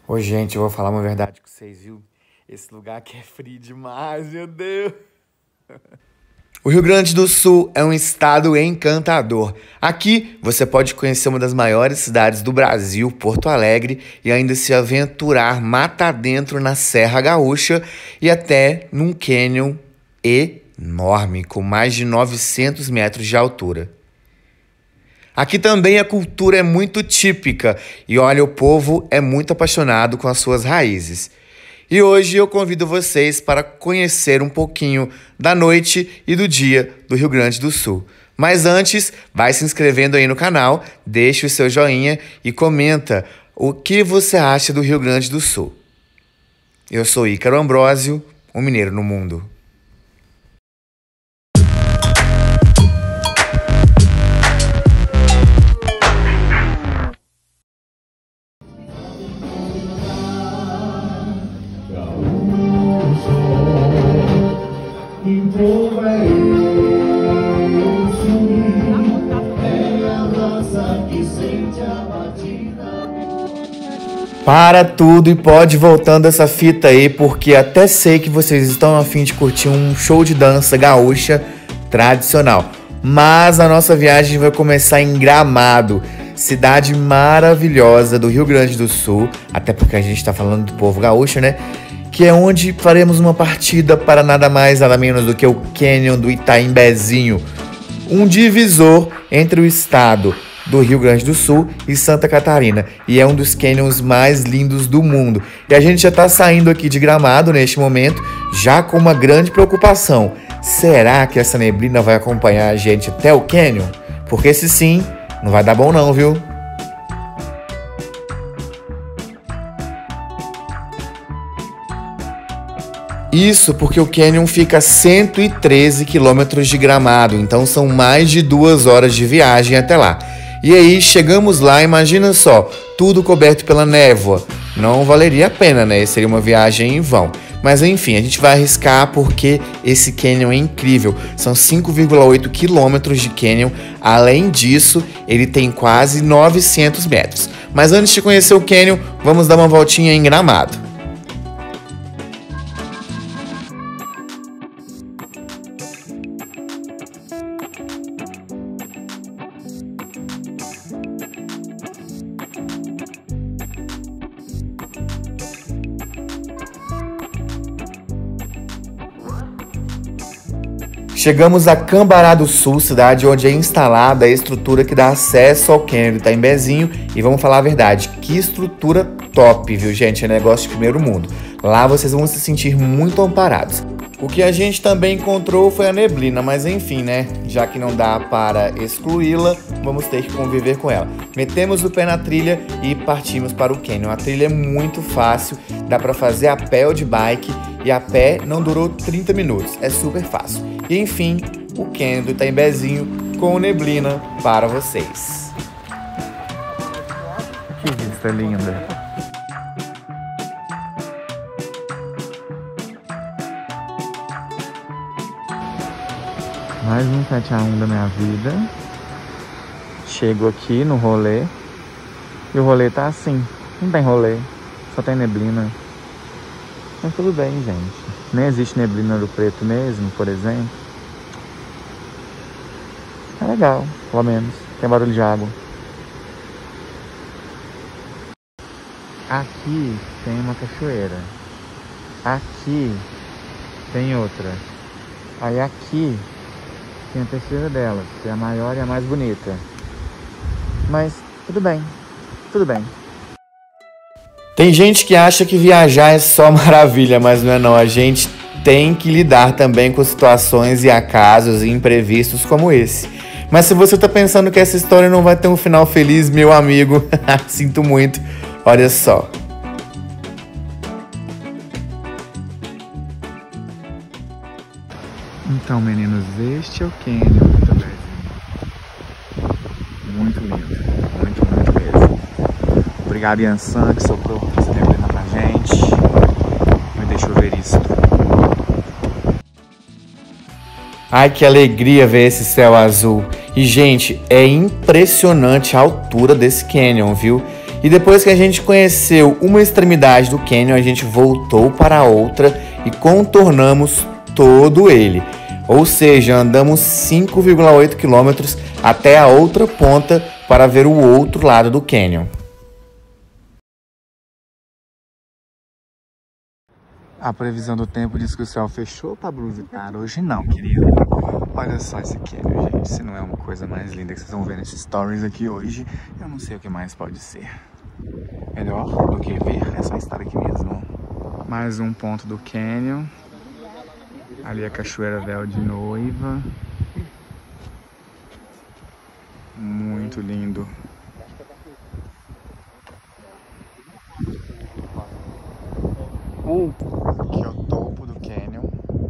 Ô, gente, eu vou falar uma verdade com vocês, viu? Esse lugar aqui é frio demais, meu Deus. O Rio Grande do Sul é um estado encantador. Aqui você pode conhecer uma das maiores cidades do Brasil, Porto Alegre, e ainda se aventurar mata adentro na Serra Gaúcha e até num cânion enorme, com mais de 900 metros de altura. Aqui também a cultura é muito típica e olha, o povo é muito apaixonado com as suas raízes. E hoje eu convido vocês para conhecer um pouquinho da noite e do dia do Rio Grande do Sul. Mas antes, vai se inscrevendo aí no canal, deixa o seu joinha e comenta o que você acha do Rio Grande do Sul. Eu sou Ícaro Ambrósio, um mineiro no mundo. Para tudo e pode ir voltando essa fita aí, porque até sei que vocês estão a fim de curtir um show de dança gaúcha tradicional. Mas a nossa viagem vai começar em Gramado, cidade maravilhosa do Rio Grande do Sul, até porque a gente está falando do povo gaúcho, né? Que é onde faremos uma partida para nada mais, nada menos do que o cânion do Itaimbezinho, um divisor entre o estado do Rio Grande do Sul e Santa Catarina, e é um dos cânions mais lindos do mundo. E a gente já está saindo aqui de Gramado neste momento, já com uma grande preocupação. Será que essa neblina vai acompanhar a gente até o cânion? Porque se sim, não vai dar bom não, viu? Isso porque o cânion fica a 113 quilômetros de Gramado, então são mais de 2 horas de viagem até lá. E aí chegamos lá, imagina só, tudo coberto pela névoa. Não valeria a pena, né? Seria uma viagem em vão. Mas enfim, a gente vai arriscar porque esse cânion é incrível. São 5,8 quilômetros de cânion. Além disso, ele tem quase 900 metros. Mas antes de conhecer o cânion, vamos dar uma voltinha em Gramado. Chegamos a Cambará do Sul, cidade onde é instalada a estrutura que dá acesso ao cânion do Itaimbezinho. E vamos falar a verdade, que estrutura top, viu gente? É negócio de primeiro mundo. Lá vocês vão se sentir muito amparados. O que a gente também encontrou foi a neblina, mas enfim, né? Já que não dá para excluí-la, vamos ter que conviver com ela. Metemos o pé na trilha e partimos para o cânion. A trilha é muito fácil, dá para fazer a pé ou de bike, e a pé não durou 30 minutos, é super fácil. E enfim, o cânion do Itaimbezinho com neblina para vocês. Que vista linda! Mais um 7x1 da minha vida. Chego aqui no rolê e o rolê tá assim, não tem rolê, só tem neblina. Mas tudo bem, gente. Nem existe neblina do preto mesmo, por exemplo. É legal, pelo menos. Tem barulho de água. Aqui tem uma cachoeira. Aqui tem outra. Aí aqui tem a terceira delas, que é a maior e a mais bonita. Mas tudo bem, tudo bem. Tem gente que acha que viajar é só maravilha, mas não é não. A gente tem que lidar também com situações e acasos e imprevistos como esse. Mas se você tá pensando que essa história não vai ter um final feliz, meu amigo, sinto muito. Olha só. Então, meninos, este é o cânion do Itaimbezinho. Muito lindo, muito mesmo. Obrigado, Yansan, que soprou essa neblina pra gente. Me deixou ver isso. Ai, que alegria ver esse céu azul. E, gente, é impressionante a altura desse cânion, viu? E depois que a gente conheceu uma extremidade do cânion, a gente voltou para a outra e contornamos todo ele. Ou seja, andamos 5,8 quilômetros até a outra ponta para ver o outro lado do cânion. A previsão do tempo diz que o céu fechou para blusitar. Hoje não, querido. Olha só esse cânion, gente. Se não é uma coisa mais linda que vocês vão ver nesses stories aqui hoje, eu não sei o que mais pode ser. Melhor do que ver é só estar aqui mesmo. Mais um ponto do cânion. Ali a Cachoeira Véu de Noiva. Muito lindo. Aqui é o topo do cânion.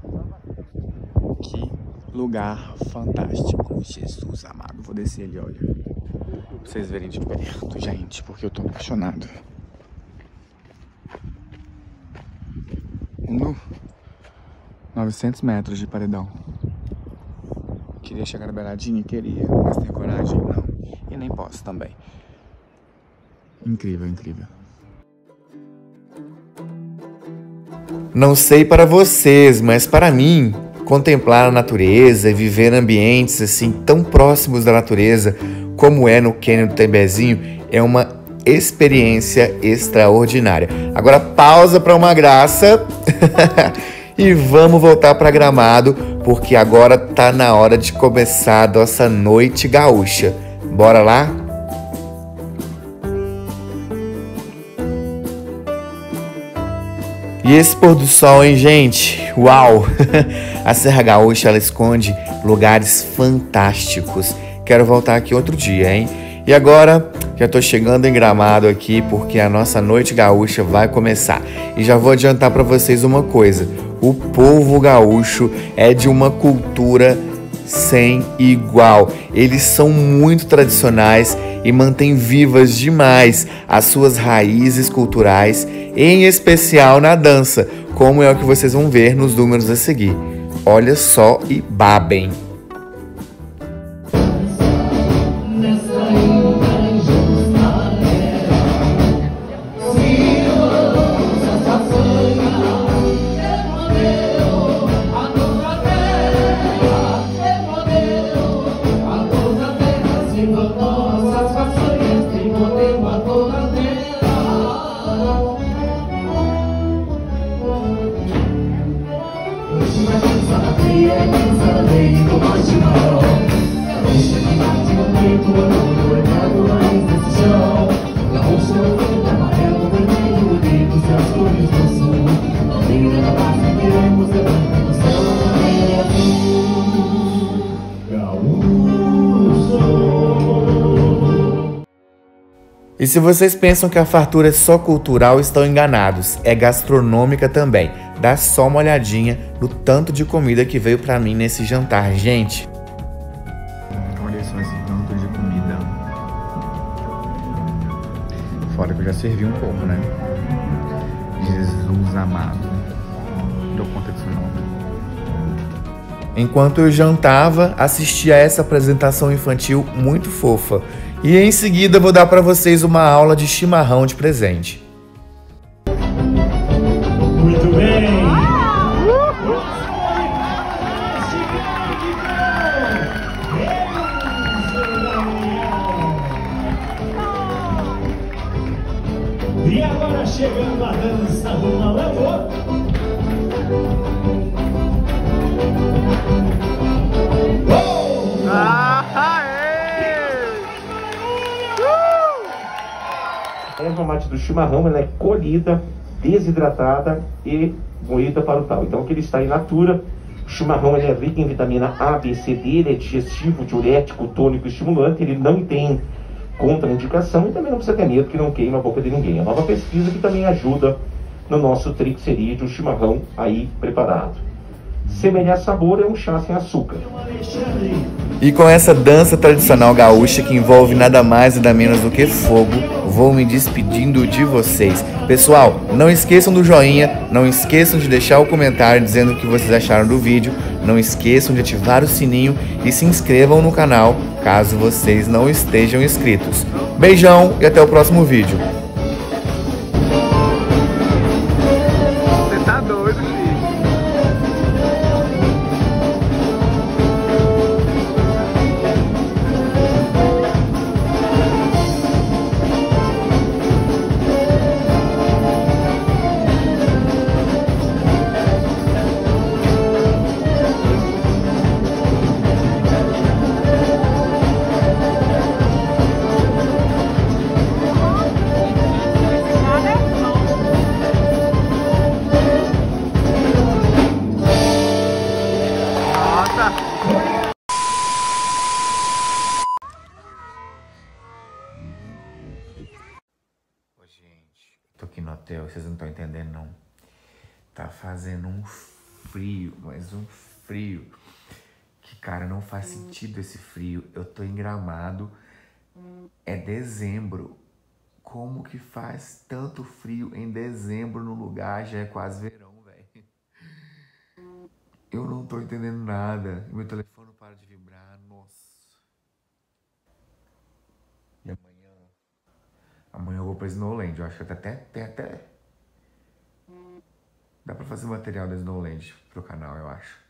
Que lugar fantástico. Jesus amado. Vou descer ali, olha. Pra vocês verem de perto, gente, porque eu tô apaixonado. 900 metros de paredão. Queria chegar na beiradinha? Queria, mas tenho coragem? Não. E nem posso também. Incrível, incrível. Não sei para vocês, mas para mim, contemplar a natureza e viver ambientes assim tão próximos da natureza como é no cânion do Tembezinho é uma experiência extraordinária. Agora pausa para uma graça e vamos voltar para Gramado, porque agora tá na hora de começar a nossa noite gaúcha. Bora lá? E esse pôr do sol, hein, gente? Uau! A Serra Gaúcha, ela esconde lugares fantásticos. Quero voltar aqui outro dia, hein? E agora, já tô chegando em Gramado aqui, porque a nossa noite gaúcha vai começar. E já vou adiantar para vocês uma coisa. O povo gaúcho é de uma cultura sem igual. Eles são muito tradicionais e mantêm vivas demais as suas raízes culturais, em especial na dança, como é o que vocês vão ver nos números a seguir. Olha só e babem! E se vocês pensam que a fartura é só cultural, estão enganados. É gastronômica também. Dá só uma olhadinha no tanto de comida que veio pra mim nesse jantar, gente. Olha só esse tanto de comida. Fora que eu já servi um pouco, né? Jesus amado. Não deu conta disso não. Enquanto eu jantava, assisti a essa apresentação infantil muito fofa. E em seguida vou dar para vocês uma aula de chimarrão de presente. Muito bem! E agora chegando a dança do malandro. A erva mate do chimarrão, ela é colhida, desidratada e moída para o tal. Então, que ele está in natura. O chimarrão ele é rico em vitamina A, B, C, D, ele é digestivo, diurético, tônico e estimulante. Ele não tem contraindicação e também não precisa ter medo que não queima a boca de ninguém. A nova pesquisa que também ajuda no nosso triglicerídeo, o chimarrão aí preparado. Semelhar sabor é um chá sem açúcar. E com essa dança tradicional gaúcha que envolve nada mais e nada menos do que fogo, vou me despedindo de vocês. Pessoal, não esqueçam do joinha, não esqueçam de deixar o comentário dizendo o que vocês acharam do vídeo, não esqueçam de ativar o sininho e se inscrevam no canal caso vocês não estejam inscritos. Beijão e até o próximo vídeo. Você tá doido, filho. Gente, tô aqui no hotel, vocês não estão entendendo não. Tá fazendo um frio, mas um frio. Que, cara, não faz sentido esse frio. Eu tô em Gramado, é dezembro. Como que faz tanto frio em dezembro no lugar? Já é quase verão, velho. Eu não tô entendendo nada. Meu telefone não para de vibrar, nossa. E amanhã eu vou pra Snowland. Eu acho que até dá pra fazer material da Snowland pro canal, eu acho.